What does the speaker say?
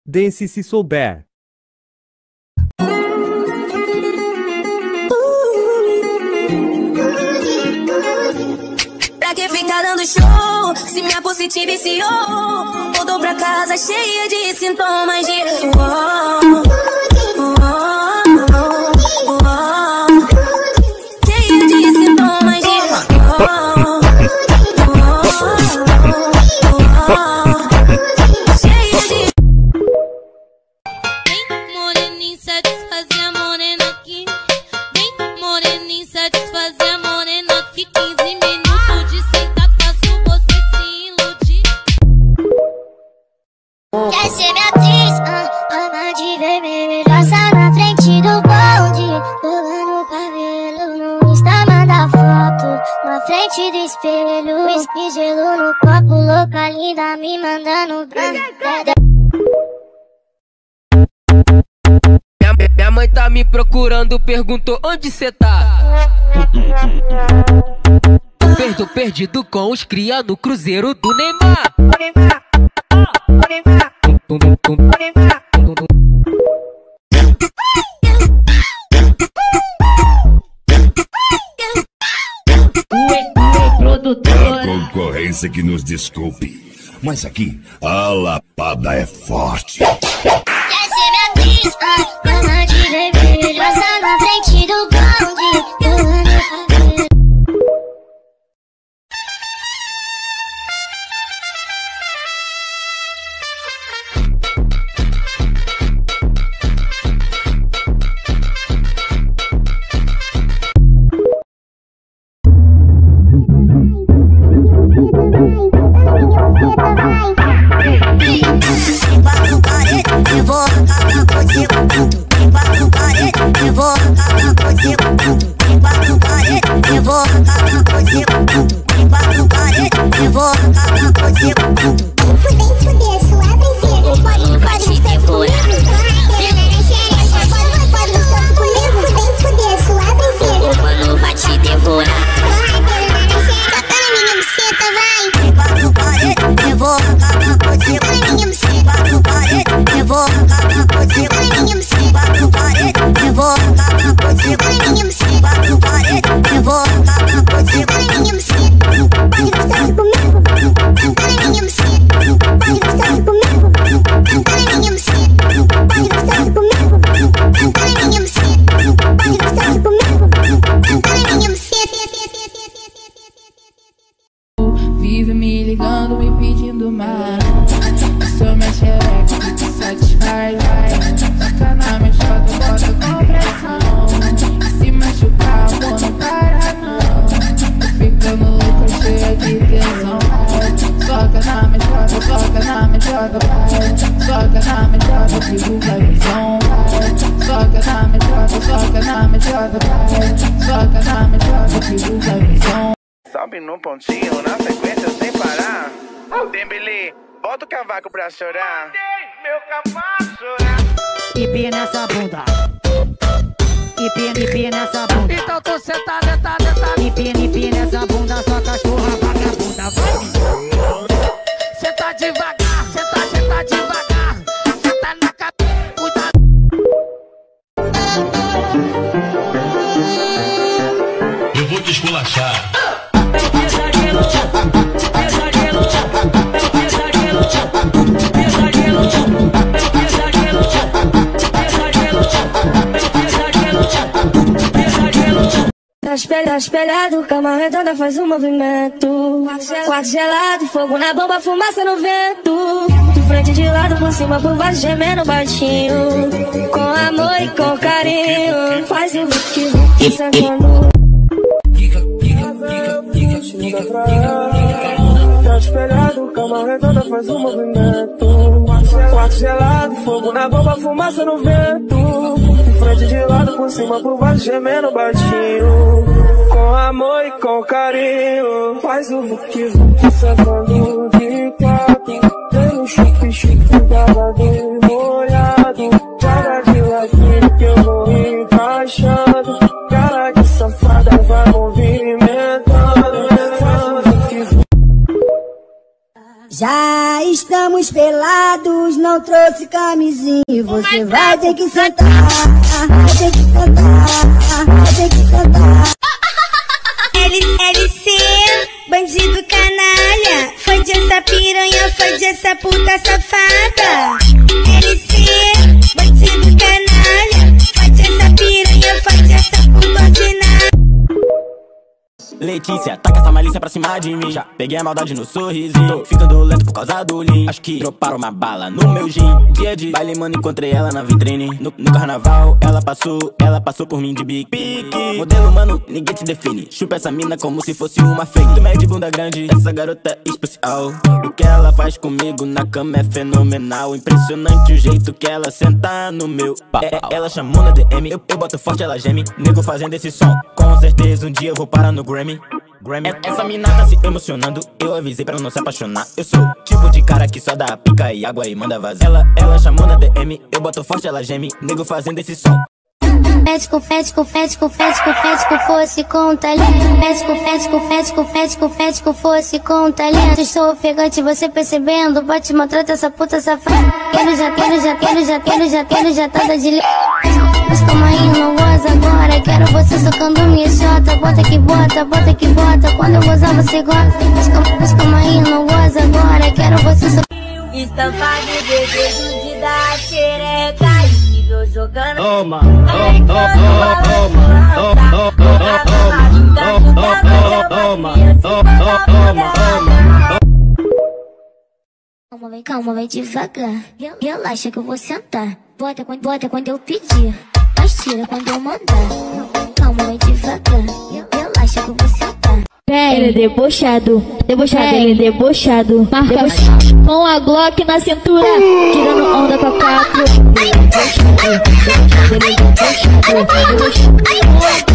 Dance se souber. Pra que ficar dando show, se minha positiva viciou? Voltou pra casa cheia de sintomas de cheia de sintomas de cheia de... Vem moreninho satisfazer a morena aqui. Vem moreninho satisfazer a morena aqui. 15 minutos de sentar faço você se iludir. Quer ser minha atriz? Ama de vermelho. Passa na frente do bonde, pulando o cabelo no Insta, manda foto na frente do espelho. Whisky, gelo no copo, louca linda me mandando branca. Minha mãe tá me procurando, perguntou onde cê tá. Perdido com os cria no cruzeiro do Neymar. A concorrência que nos desculpe, mas aqui a lapada é forte. Quer ser minha atriz? Ama de vermelho. Passa na frente do bonde, pulando o cabelo. Eu vou acabar contigo. Embaixo do parede, eu vou acabar contigo. Embaixo do parede, eu vou acabar contigo. Embaixo do parede, eu vou acabar contigo. Fuder, sua princesa. Pode te devorar. Fuder, sua princesa. O mano vai te devorar. Tá na minha buceta, vai. Embaixo do parede, eu vou acabar contigo. Tá na minha buceta. Embaixo do parede, eu vou acabar contigo. Tá na minha buceta. Embaixo do parede, eu vou acabar contigo. Tá na minha buceta. Embaixo do parede, eu vou acabar contigo. Tá na minha buceta. Pode gostar de comigo. Tá na minha buceta. Pode gostar de comigo. Tá na minha buceta. Pode gostar de comigo. Tá na minha buceta. Pode gostar de comigo. Tá na minha buceta. Vive me ligando, me pedindo mais. Sou minha xereca que te satisfaz, vai. Tá na minha chota, bota com pressão. Se machucar, amor, não para não. Tô ficando louca, cheia de tesão, vai. Toca na minha chota, toca na minha chota, vai. Toca na minha chota, divulga a visão, vai. Toca na minha chota, toca na minha chota, vai. Toca na minha chota, divulga a visão. Sobe no pontinho, na sequência sem parar. Dembele, bota o cavaco pra chorar. Meu cavaco chorar. Ipi nessa bunda. Ipi nessa bunda. Então tu senta, senta, senta. Ipi nessa bunda, sua cachorra vagabunda. Vai. Senta devagar, senta devagar. Senta na cabeça, cuidado. Eu vou te esculachar. Tá espelhado, cama redonda faz um movimento. Quarto gelado, fogo na bomba, fumaça no vento. De frente, de lado, por cima, por baixo, gemendo baixinho. Com amor e com carinho, faz o que sacando. Tá espelhado, cama redonda faz um movimento. Quarto gelado, fogo na bomba, fumaça no vento. De frente, de lado, por cima, por baixo, gemendo baixinho. Com amor e com carinho, faz o vuki sacando de quatro. Tem um chup babado molhado. Joga de ladinho que eu vou encaixando. Cara de safada vai movimentando. Faz o vuki. Já estamos pelados, não trouxe camisinha. Você vai ter que sentar, vai ter que sentar, vai ter que sentar. LC, bandido canalha, fode essa piranha, fode essa puta safada. LC, bandido canalha, fode essa piranha, fode essa puta ordinária. Letícia, taca essa malícia pra cima de mim. Já peguei a maldade no sorrisinho. Tô ficando lento por causa do lean. Acho que droparam uma bala no meu gin. Dia de baile, mano, encontrei ela na vitrine. No carnaval, ela passou por mim de pique. Modelo, mano, ninguém te define. Chupa essa mina como se fosse uma fake. Tu de bunda grande, essa garota é especial. O que ela faz comigo na cama é fenomenal. Impressionante o jeito que ela senta no meu. Ela chamou na DM, eu boto forte, ela geme. Nego fazendo esse som, com certeza um dia eu vou parar no Grammy. Essa mina tá se emocionando, eu avisei pra não se apaixonar. Eu sou o tipo de cara que só dá pica e água e manda vazar. Ela chamou na DM, eu boto forte, ela geme. Nego fazendo esse som. Fético, fético, fético, fético, fético, fosse com talento. Fético, fético, fético, fético, fético, fosse com talento. Estou ofegante, você percebendo? Bate, maltrata essa puta safada. Já tá de leite. Mas calma aí, não goza agora. Quero você socando minha xota. Bota que bota, bota que bota. Quando eu gozar você gosta. Mas calma aí, não goza agora. Quero você socando. Estampado de dedo de dar xereca. Nível jogando. Toma, Calma, vai devagar. Relaxa que eu vou sentar. Bota quando eu pedir. Mas tira quando eu mandar. Calma, vai devagar. Relaxa que eu vou sentar. Ele é debochado, ele é debochado. Marca com a Glock na cintura, tirando onda com a 4. Ele é debochado, ele é debochado.